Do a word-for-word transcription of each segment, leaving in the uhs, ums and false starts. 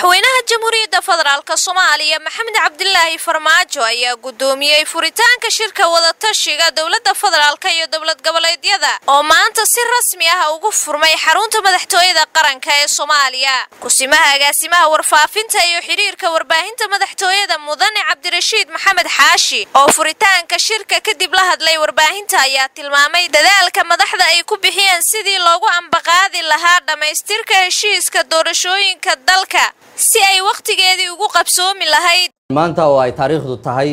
madaxweynaha jamhuuriyadda federaalka Soomaaliya Maxamed Cabdillaahi Farmaajo ayaa gudoomiyay furitaanka shirka wada tashiga dawladda federaalka iyo dawlad goboleedyada oo maanta si rasmi ah ugu furmay xarunta madaxtooyada qaranka ee Soomaaliya. Kusimaha agaasimaha warfaafinta iyo xiriirka warbaahinta madaxtooyada Mudane Cabdirashiid Maxamed Xaashi oo furitaanka shirka kadib la hadlay warbaahinta ayaa tilmaamay dadaalka madaxda ay ku bixiyeen sidii loogu ambaqaadi lahaa dhamaystirka heshiiska doorashooyinka dalka si ay waqtigeedii ugu qabsoomi lahayd. maanta oo ay taariikhdu tahay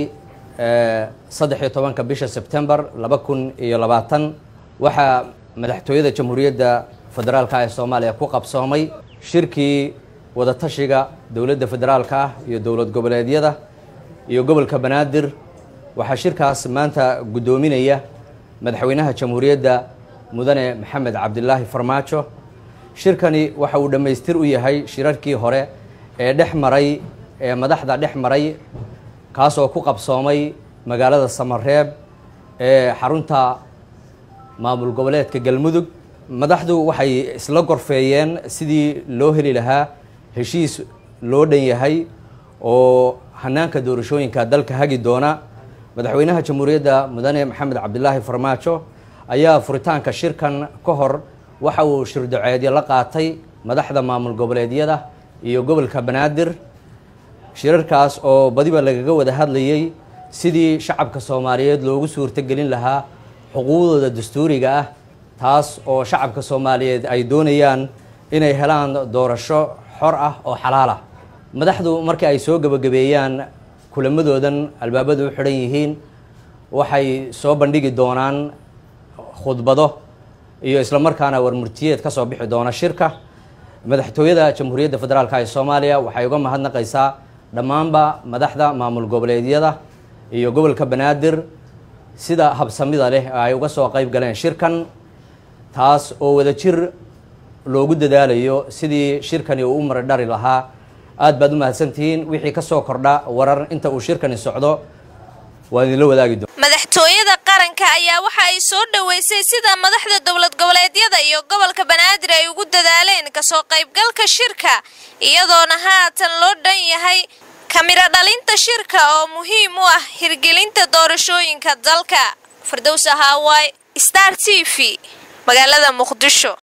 saddex iyo tobanka bisha September laba kun iyo labaatan waxa madaxtooyada jamhuuriyadda federaalka ee Soomaaliya ku qabsoomay shirkii wada tashiga dawladda federaalka iyo dawlad goboleedyada iyo gobolka Banaadir. waxa shirkaas maanta gudoominaya madaxweynaha jamhuuriyadda Mudane Maxamed Cabdillaahi Farmaajo. shirkani waxa uu dhameystir u yahay shirarkii hore ee dhex maray ee madaxda dhex maray kaas oo ku qabsoomay magaalada Samareeb ee xarunta maamul goboleedka Galmudug. madaxdu waxay isla gorfeeyeen sidii loo heli lahaa heshiis loo dhan yahay oo hanaanka doorashooyinka dalka hagi doona. madaxweynaha jamhuuriyadda Mudane Maxamed Cabdillaahi Farmaajo ayaa furitaanka shirkan ka hor waxa uu shir duceedyo la qaatay madaxda maamul goboleedyada iyo gobolka Banaadir. shirarkaas oo badiba lagaga wada hadlayay sidii shacabka Soomaaliyeed loogu suurtagelin lahaa xuquuqdooda dastuuriga ah, taas oo shacabka Soomaaliyeed ay doonayaan inay helaan doorasho xor ah oo xalaal ah. madaxdu markii ay soo gabagabeeyaan kulamadoodan albaabadu u xiran yihiin waxay soo bandhigi doonaan khudbado iyo isla markaana warmurtiyeed ka soo bixi doona shirka. madaxtooyada jamhuuriyadda federaalka ee Soomaaliya waxay uga mahadnaqaysaa dhammaanba madaxda maamul goboleedyada iyo gobolka Banaadir sida habsamida leh ay uga soo qayb galeen shirkan, taas oo wada jir loogu dadaalayo sidii shirkani uu u maradhari lahaa. aad baad u mahadsantihiin. wixii ka soo kordha warar inta uu shirkani socdo waa idin la wadaagi doonaa. madaxtooyada qaranka ayaa waxa ay soo dhaweysay sida madaxda dawlad goboleedyada iyo gobolka Banaadir ay ugu dadaaleen ka soo qaybgalka shirka iyadoona haatan loo dhan yahay kamira dhalinta shirka oo muhiim u ah hirgelinta doorashooyinka dalka. Firdawsa Hawaay, Star T V, magaalada Muqdisho.